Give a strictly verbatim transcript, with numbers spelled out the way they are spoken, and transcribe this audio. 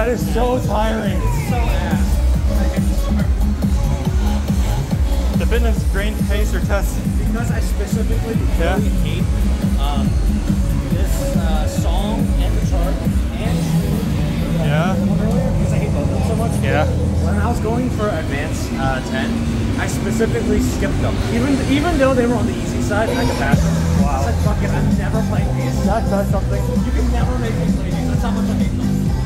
That is so tiring. It's so ass. The fitness grain pacer test. Because I specifically really Yeah. hate um, this uh, song and the chart and Yeah. the one earlier because I hate both of them so much. Yeah. When I was going for advanced uh, ten, I specifically skipped them. Even even though they were on the easy side and I could pass them. Wow. I said, fuck it, I'm never playing these. That does something. You can never make me play these. That's how much I hate them.